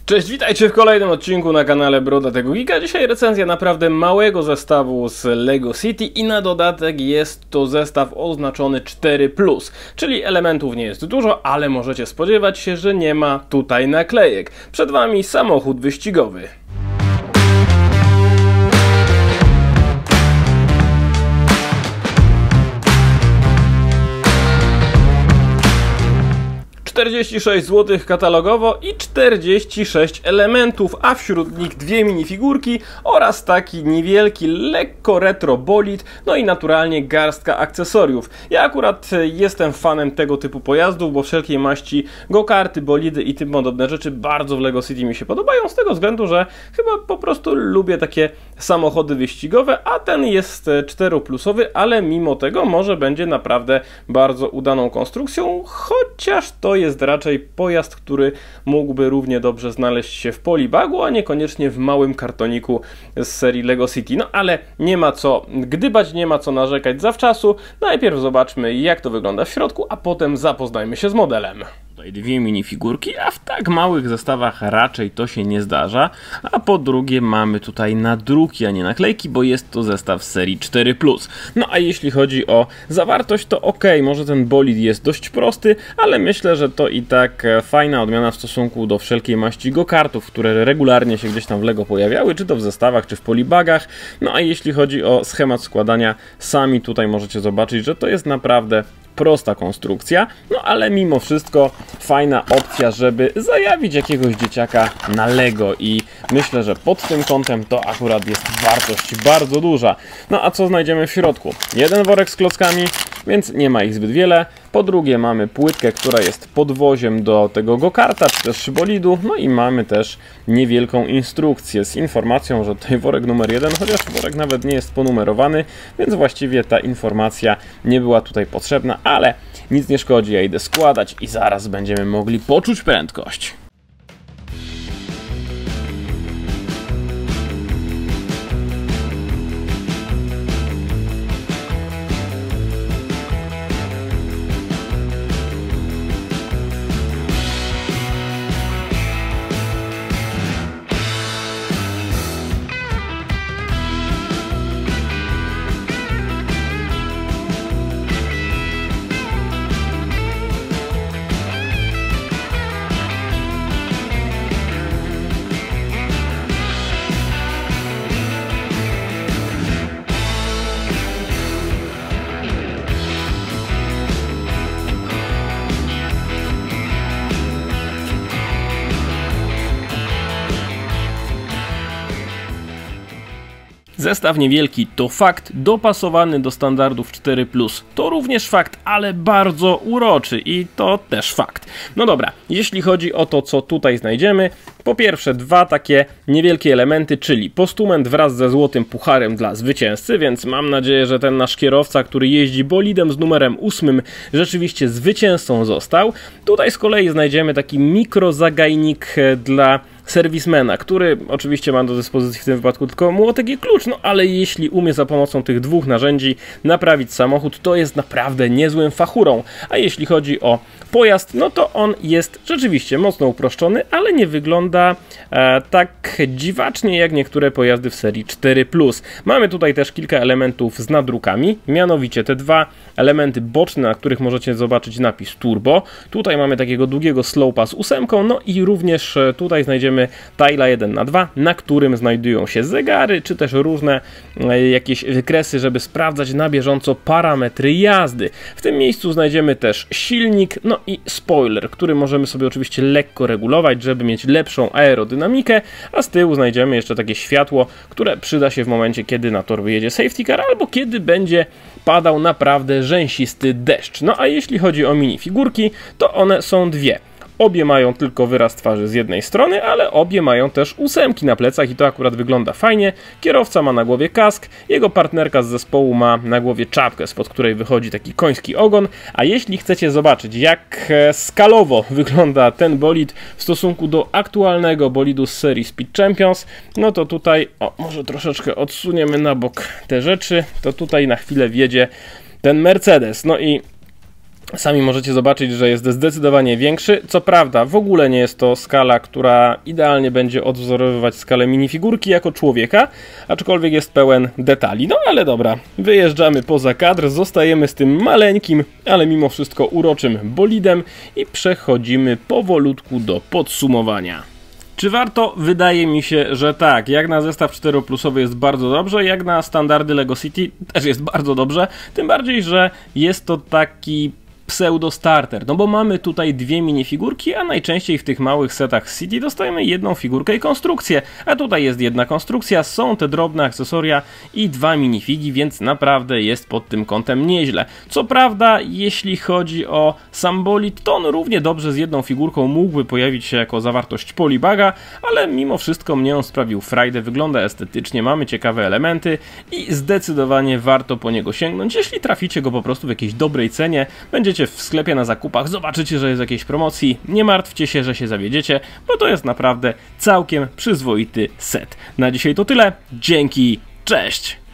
Cześć, witajcie w kolejnym odcinku na kanale Brodatego Geeka. Dzisiaj recenzja naprawdę małego zestawu z LEGO City i na dodatek jest to zestaw oznaczony 4+, czyli elementów nie jest dużo, ale możecie spodziewać się, że nie ma tutaj naklejek. Przed Wami samochód wyścigowy. $46 zł katalogowo i 46 elementów, a wśród nich dwie minifigurki oraz taki niewielki, lekko retro bolid, no i naturalnie garstka akcesoriów. Ja akurat jestem fanem tego typu pojazdów, bo wszelkiej maści go-karty, bolidy i tym podobne rzeczy bardzo w LEGO City mi się podobają, z tego względu, że chyba po prostu lubię takie samochody wyścigowe, a ten jest 4+, ale mimo tego może będzie naprawdę bardzo udaną konstrukcją, chociaż to jest raczej pojazd, który mógłby równie dobrze znaleźć się w polibagu, a niekoniecznie w małym kartoniku z serii LEGO City. No ale nie ma co gdybać, nie ma co narzekać zawczasu. Najpierw zobaczmy, jak to wygląda w środku, a potem zapoznajmy się z modelem. Tutaj dwie minifigurki, a w tak małych zestawach raczej to się nie zdarza. A po drugie mamy tutaj nadruki, a nie naklejki, bo jest to zestaw z serii 4+. No a jeśli chodzi o zawartość, to ok, może ten bolid jest dość prosty, ale myślę, że to i tak fajna odmiana w stosunku do wszelkiej maści go-kartów, które regularnie się gdzieś tam w LEGO pojawiały, czy to w zestawach, czy w polibagach. No a jeśli chodzi o schemat składania, sami tutaj możecie zobaczyć, że to jest naprawdę prosta konstrukcja, no ale mimo wszystko fajna opcja, żeby zajawić jakiegoś dzieciaka na LEGO i myślę, że pod tym kątem to akurat jest wartość bardzo duża. No a co znajdziemy w środku? Jeden worek z klockami, więc nie ma ich zbyt wiele. Po drugie mamy płytkę, która jest podwoziem do tego go-karta, czy też bolidu. No i mamy też niewielką instrukcję z informacją, że tutaj worek numer 1, chociaż worek nawet nie jest ponumerowany, więc właściwie ta informacja nie była tutaj potrzebna, ale nic nie szkodzi, ja idę składać i zaraz będziemy mogli poczuć prędkość. Zestaw niewielki to fakt, dopasowany do standardów 4+. To również fakt, ale bardzo uroczy i to też fakt. No dobra, jeśli chodzi o to, co tutaj znajdziemy, po pierwsze dwa takie niewielkie elementy, czyli postument wraz ze złotym pucharem dla zwycięzcy, więc mam nadzieję, że ten nasz kierowca, który jeździ bolidem z numerem 8, rzeczywiście zwycięzcą został. Tutaj z kolei znajdziemy taki mikrozagajnik dla serwismena, który oczywiście ma do dyspozycji w tym wypadku tylko młotek i klucz, no ale jeśli umie za pomocą tych dwóch narzędzi naprawić samochód, to jest naprawdę niezłym fachurą. A jeśli chodzi o pojazd, no to on jest rzeczywiście mocno uproszczony, ale nie wygląda tak dziwacznie jak niektóre pojazdy w serii 4+. Mamy tutaj też kilka elementów z nadrukami, mianowicie te dwa elementy boczne, na których możecie zobaczyć napis turbo. Tutaj mamy takiego długiego slopa z 8, no i również tutaj znajdziemy Tila 1×2, na którym znajdują się zegary, czy też różne jakieś wykresy, żeby sprawdzać na bieżąco parametry jazdy. W tym miejscu znajdziemy też silnik, no i spoiler, który możemy sobie oczywiście lekko regulować, żeby mieć lepszą aerodynamikę, a z tyłu znajdziemy jeszcze takie światło, które przyda się w momencie, kiedy na tor wyjedzie safety car, albo kiedy będzie padał naprawdę rzęsisty deszcz. No a jeśli chodzi o minifigurki, to one są dwie. Obie mają tylko wyraz twarzy z jednej strony, ale obie mają też 8 na plecach i to akurat wygląda fajnie. Kierowca ma na głowie kask, jego partnerka z zespołu ma na głowie czapkę, spod której wychodzi taki koński ogon. A jeśli chcecie zobaczyć, jak skalowo wygląda ten bolid w stosunku do aktualnego bolidu z serii Speed Champions, no to tutaj, może troszeczkę odsuniemy na bok te rzeczy, to tutaj na chwilę wjedzie ten Mercedes. No i Sami możecie zobaczyć, że jest zdecydowanie większy. Co prawda, w ogóle nie jest to skala, która idealnie będzie odwzorowywać skalę minifigurki jako człowieka, aczkolwiek jest pełen detali. No ale dobra, wyjeżdżamy poza kadr, zostajemy z tym maleńkim, ale mimo wszystko uroczym bolidem i przechodzimy powolutku do podsumowania. Czy warto? Wydaje mi się, że tak. Jak na zestaw 4-plusowy jest bardzo dobrze, jak na standardy LEGO City też jest bardzo dobrze. Tym bardziej, że jest to taki pseudo-starter, no bo mamy tutaj dwie minifigurki, a najczęściej w tych małych setach City dostajemy jedną figurkę i konstrukcję, a tutaj jest jedna konstrukcja, są te drobne akcesoria i dwa minifigi, więc naprawdę jest pod tym kątem nieźle. Co prawda, jeśli chodzi o sam bolid, to on równie dobrze z jedną figurką mógłby pojawić się jako zawartość polibaga, ale mimo wszystko mnie on sprawił frajdę, wygląda estetycznie, mamy ciekawe elementy i zdecydowanie warto po niego sięgnąć. Jeśli traficie go po prostu w jakiejś dobrej cenie, będziecie w sklepie na zakupach, zobaczycie, że jest jakiejś promocji, nie martwcie się, że się zawiedziecie, bo to jest naprawdę całkiem przyzwoity set. Na dzisiaj to tyle, dzięki, cześć!